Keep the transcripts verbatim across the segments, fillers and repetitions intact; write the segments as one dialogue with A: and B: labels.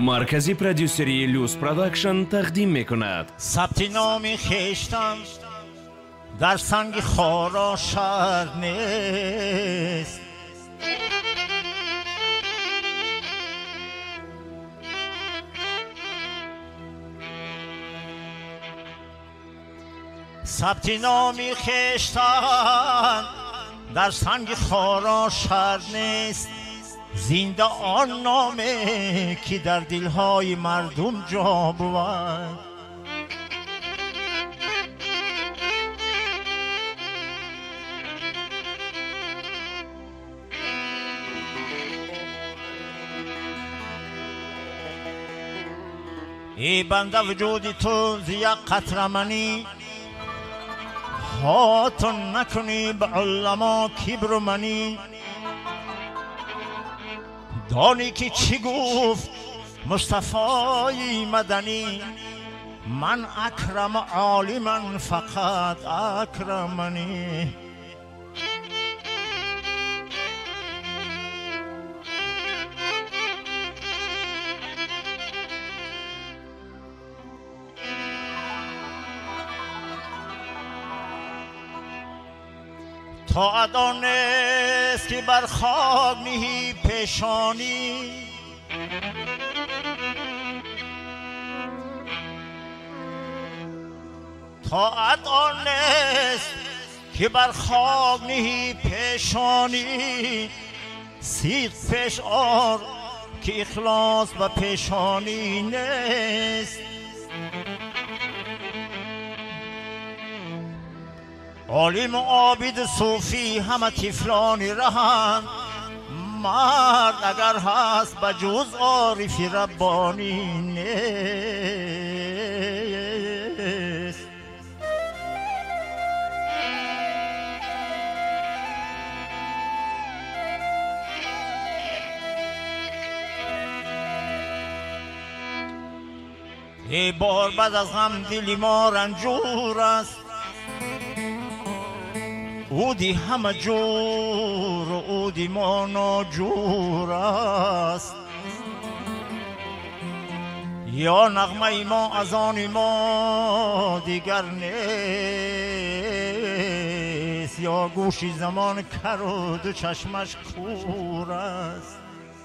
A: مرکزی پرودیوسری لوس پروداکشن تقدیم میکند.
B: ثبت نام خویشتن در سنگ خارا شرط نیست. ثبت نام خویشتن در سنگ خارا شرط نیست. زنده آن نامه که در دلهای مردم جا بود. ای بنده وجود تو ز یک قطره منی، هاتون نکنی به علما کبر منی. دانی که چی گفت مصطفی مدنی، من اکرم عالما فقط اکرمنی. تا ادانست که بر خاک نهی پیشانی، تا ادانست که بر خاک نهی پیشانی. سیغ پیش آر که اخلاص و پیشانی نیست. عالم و عابد صوفی همه طفلانی رهند، مرد اگر هست بجز عارف ربانی نیست. ای بار بعد از غم دل ما رنجور است، اودی همه جور و اودی ما ناجور است. یا نغمه ما از آن ما دیگر نیست، یا گوشی زمان کر و دو چشمش کور است.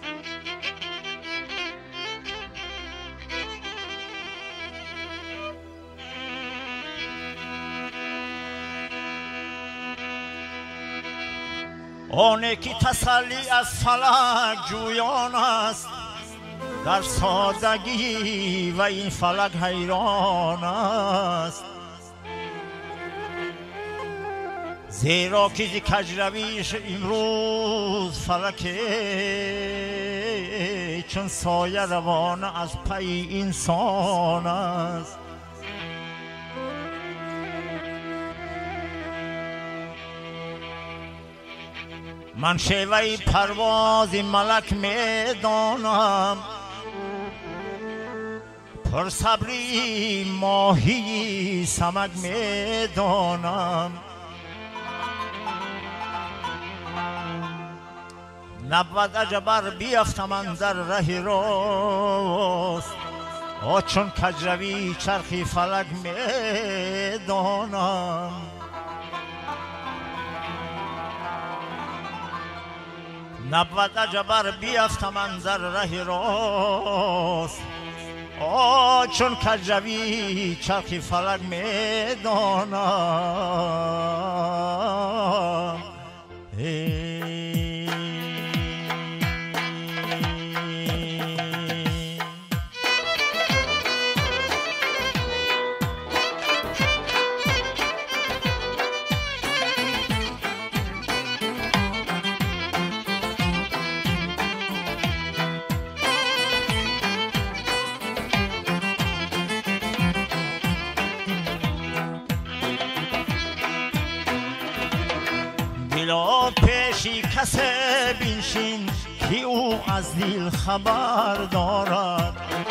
B: آنه که تسلی از فلک جویان است، در سادگی و این فلک حیران است. زیرا که زی کجرویش امروز فلک چون سایه روانه از پی انسان است. من شیوه پرواز ملک میدانم، پر صبری ماهی سمک میدانم. نبود عجبر بیفتم اندر ره راست، آ چون کجروی چرخی فلک میدانم. نبود عجبر بیفتم اندر ره راست، آ چون کجروی چرخی فلک میدانم. دلا پیشی کسی بینشین که او از دل خبر دارد.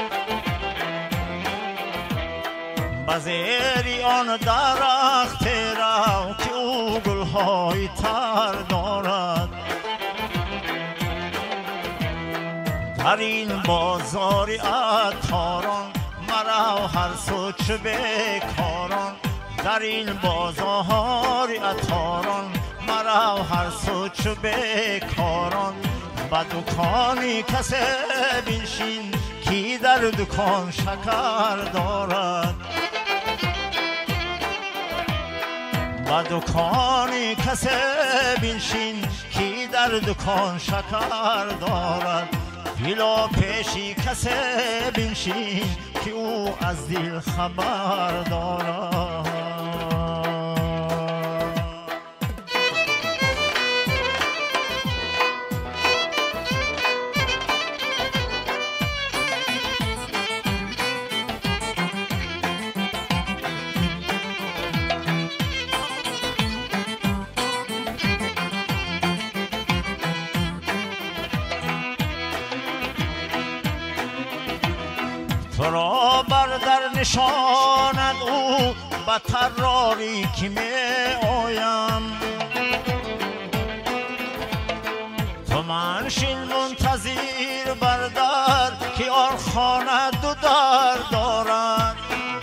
B: بزیری آن درخت رو که او گلهای تر دارد. در این بازاری عطاران مرا هر سو چه بکاران در این بازاری عطاران مرا هر سو چه بکاران با دکانی کسی بنشین کی در دکان شکر دارد با دکانی کسی بنشین کی در دکان شکر دارد پیلا پیشی کسی بنشین که او از دل خبر دارد تو را بر در نشاند او با طراری که می آیم تو منشین منتظر بر در که آن خانه دو در دارد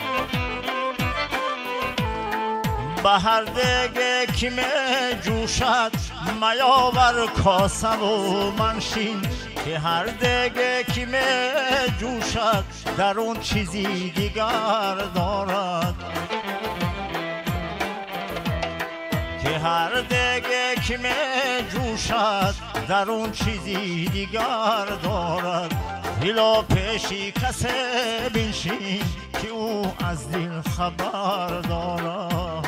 B: به هر دیگه که می جوشد میاور کاسه و منشین که هر دیگه که می جوشد در اون چیزی دیگر دارد که هر دیگه که می جوشد در اون چیزی دیگر دارد دلا پیشی کسی بنشین که او از دل خبر دارد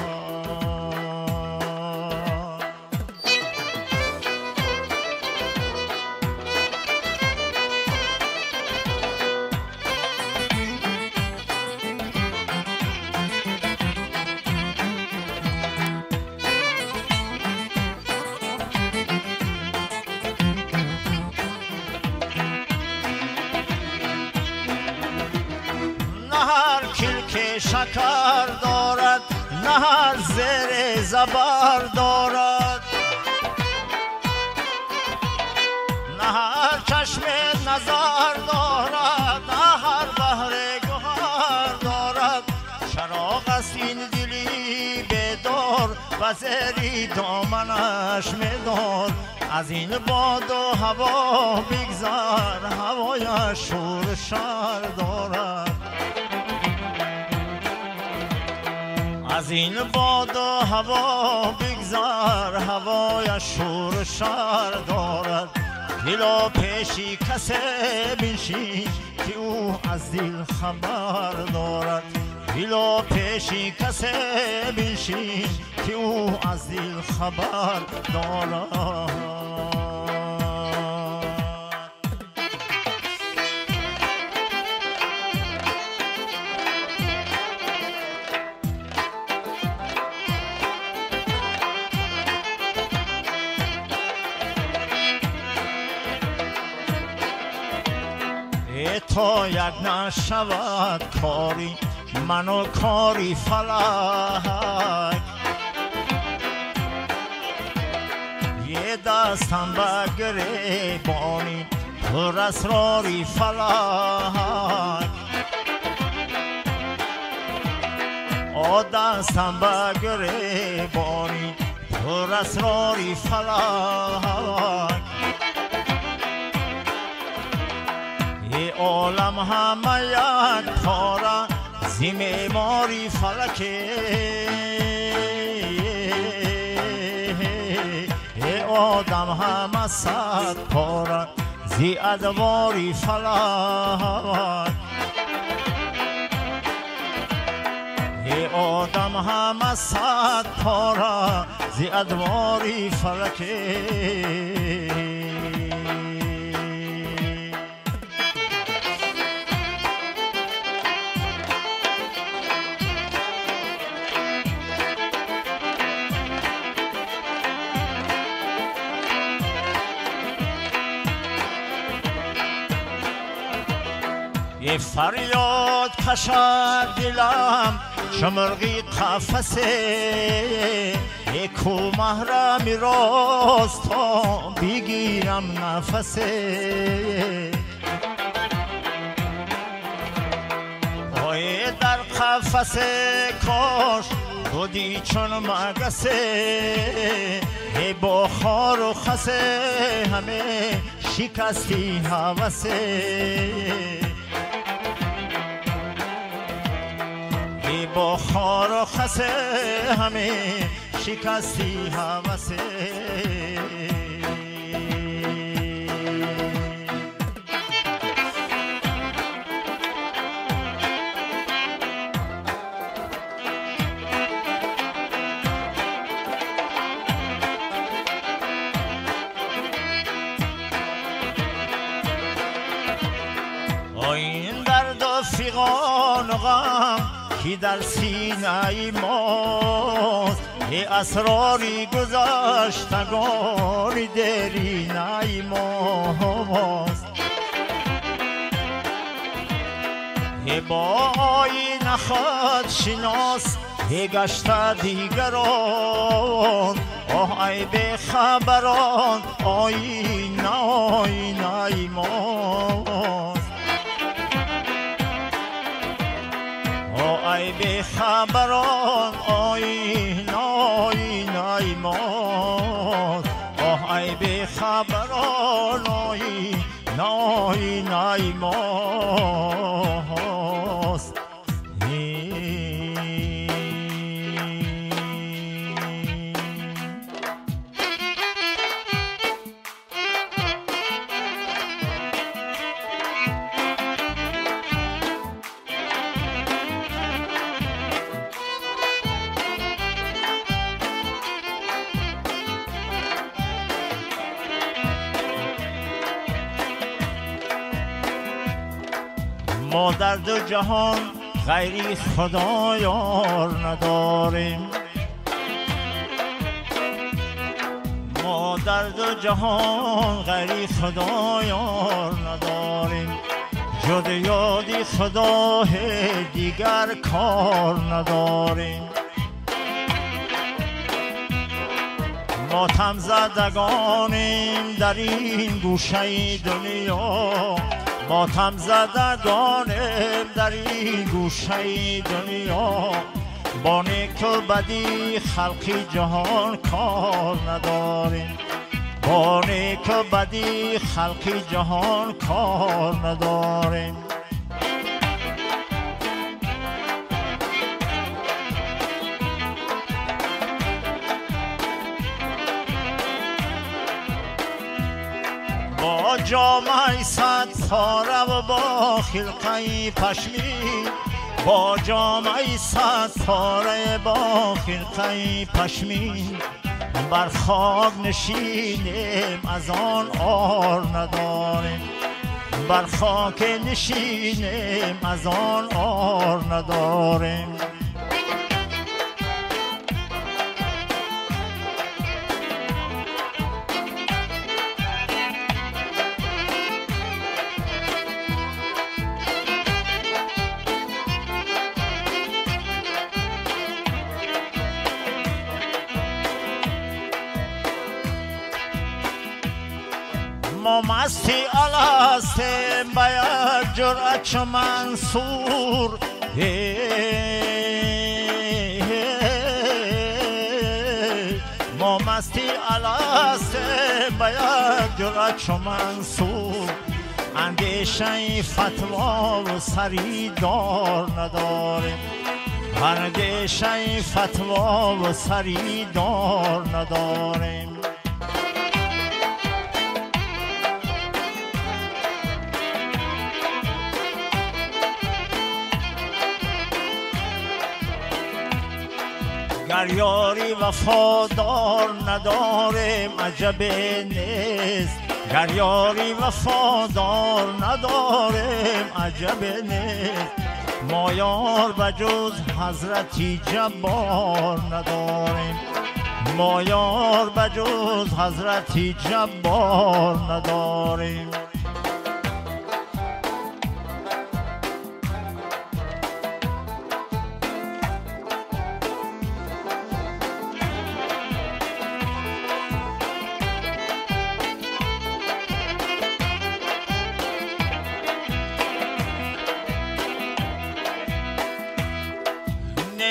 B: شکر دارد نه هر زیر زبر دارد نه هر چشم نظر دارد نه هر بحر گوهر دارد چراغ است این دلی بیدار و زیر دامنش میدار از این باد و هوا بگذر هوای شور شر دارد از این باد و هوا بگذر هوای شور شر دارد دلا پیشی کسی بنشین که او از دل خبر دارد دلا پیشی کسی بنشین که او از دل خبر دارد تا یک نشود کاری منو کاری فلک یه دستم بگره بانی پر اسراری فلک آ دستم بگره بانی پر اسراری فلک عالم همه یک پاره زی معماری فلکه آدم همه صد پاره زی ادواری فلک آدم همه صد پاره زی ادواری فلکه یه فریاد کشد دلم شمرغی قفسه یه کو محرم راست تا بگیرم نفسه آی در قفس کاش بودی چون مگسه ای با خار و خسه همه شکستی حوثه ای با خار و خسه همه شکستی حوثه این درد و فیغان و غم کی در سینه ماست ای اسراری گذشتگان درینه ماست ای با آیین خود شناس ای گشته دیگران آه ای به خبران آیین آیینه ماست ای به خبران آیین آیینه ماست آه ای به خبران آیین آیینه ماست ما در دو جهان غیری خدایار نداریم ما در دو جهان غیری خدایار نداریم جد یادی خدای دیگر کار نداریم ما تم زدگانیم در این گوشه دنیا ما تم زدگانیم در این گوشه دنیا با نیک و بدی خلقی جهان کار نداریم با نیک و بدی خلقی جهان کار نداریم با جامعه صد پاره و با خلقه پشمی با جامعه صد پاره با خلقه پشمی بر خاک نشینیم از آن آر نداریم بر خاک نشینیم از آن آر نداریم ما مستی الستیم با یک جرعه چو منصور ما مستی الستیم با یک جرعه چو منصور اندیشه فتوا و سری دار نداریم اندیشه فتوا و سری دار نداریم گر یاری وفادار نداریم عجب نیست گر یاری وفادار نداریم عجب نیست ما یار بجز حضرتی جبار نداریم ما یار بجز حضرتی جبار نداریم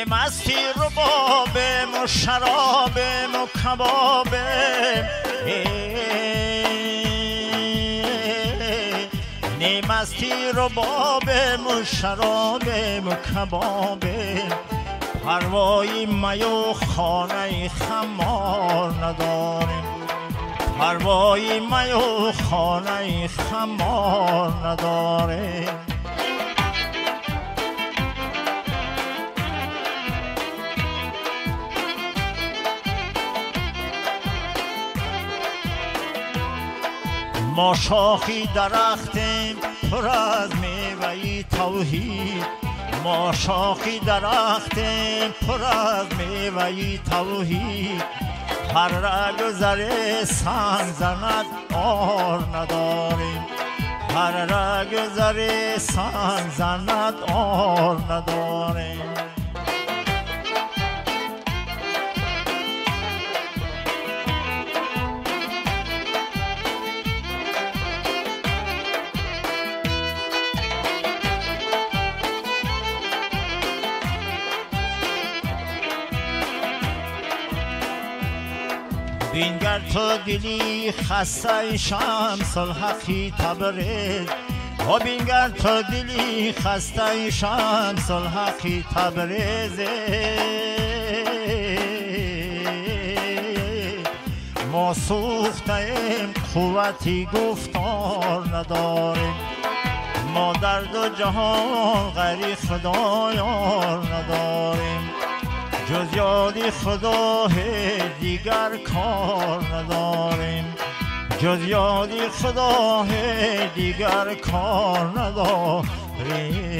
B: نی مستی ربابم و شرابم و کبابم نی مستی ربابم و شرابم و کبابم پروایی می و خانه خمار نداریم پروایی می و خانه خمار نداریم ما شاخی درختیم پر از میوه توحید ما شاخی درختیم پر از میوه توحید هر رگ ذره سنگ زند آر نداریم هر رگ ذره سنگ زند آر نداریم بینگر تو دلی خسته شمس الحقی تبریز و بینگر تو دلی خسته شمس الحقی تبریز ما سوختیم قوتی گفتار نداریم ما در دو جهان غیر خدایار نداریم جز یادی خدا دیگر کار نداریم جز یادی خدا دیگر کار نداریم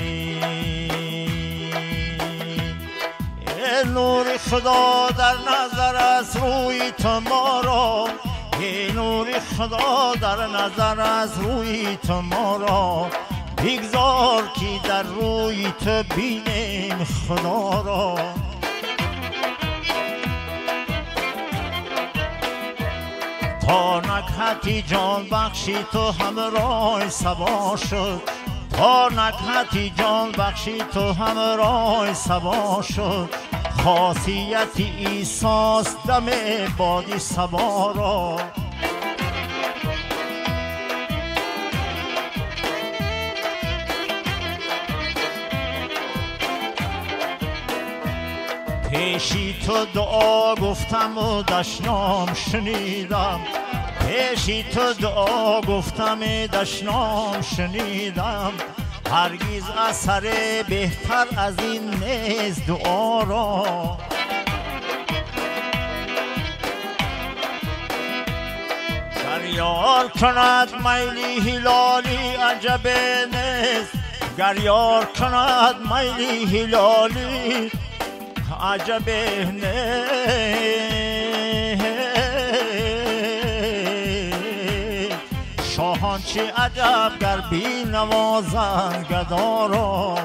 B: ای نور خدا در نظر از روی تو ما را ای نور خدا در نظر از روی تو ما را بگذار که در روی تو بینیم خدا را تا نکهتی جان بخشی تو همراه صبا شد تا نکهتی جان بخشی تو همراه صبا شد خاصیت ایساس دم بادی صبا را پیشی تو دعا گفتم و دشنام شنیدم پیشی تو دعا گفتم دشنام شنیدم هرگز اثر بهتر از این نیست دعا را گر یار کند میلی هلالی عجب نیست گر یار کند میلی هلالی عجب نیست شاهان چه عجب گر بی نوازند گدا را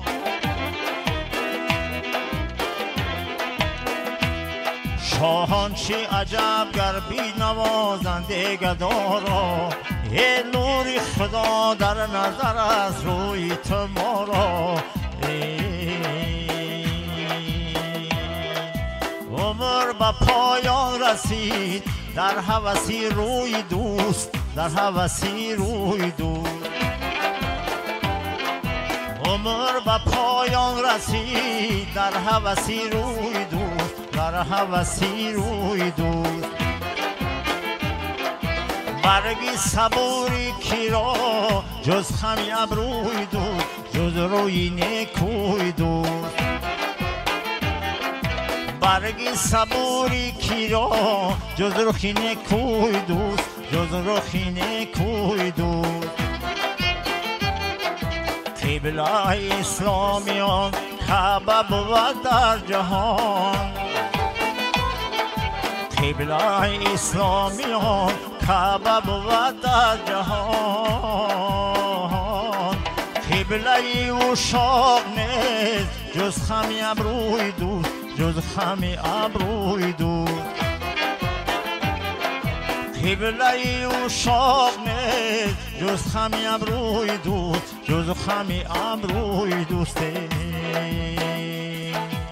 B: شاهان چه عجب گر بی نوازند گدا را ای نور خدا در نظر از روی تو ما را عمر به پایان رسید در هوسی روی دوست در هوسی روی دوست عمر به پایان رسید در هوسی روی دوست در هوسی روی دوست برگی صبوری کی را جز خمی ابروی دوست جز روی نیکوی دوست برگی صبوری کی را جز روخی نیکوی دوست جز روخی نیکوی دوست قبله اسلامیان کعبه بود در جهان قبله اسلامیان کعبه بود در جهان قبله اشاق نیست جز خمی ابروی دوست جز خمی ابروی دوست قبله اشاق نیست جز خمی ابروی دوست جز خمی ابروی دوست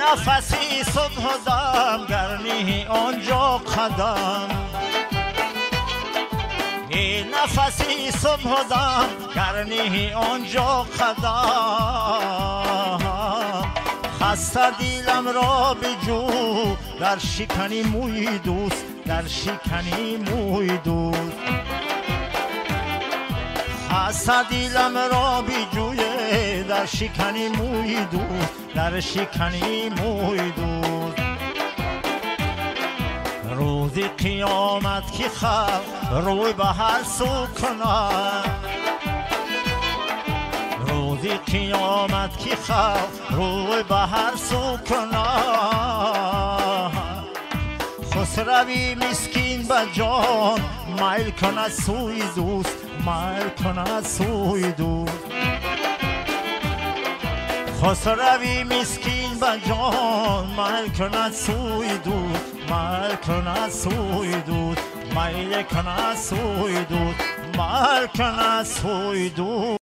B: نفسی صبح و دم گرنی آنجا قدم ای نفسی صبح و دم گرنی آنجا قدم خسته دیلم را بجو در شکنی موی دوست در شکنی موی دوست خسته دیلم را بجوی در شکنی موی دوست در شکنی موی دوست روز قیامت که خلق روی به هر سو کنند روز قیامت که خلق روی به هر سو کنند خسروی مسکین به جان میل کند سوی دوست میل کند سوی دوست خسروی مسکین به جان میل کند سوی دوست میل کند سوی دوست میل کند سوی دوست میل کند سوی دوست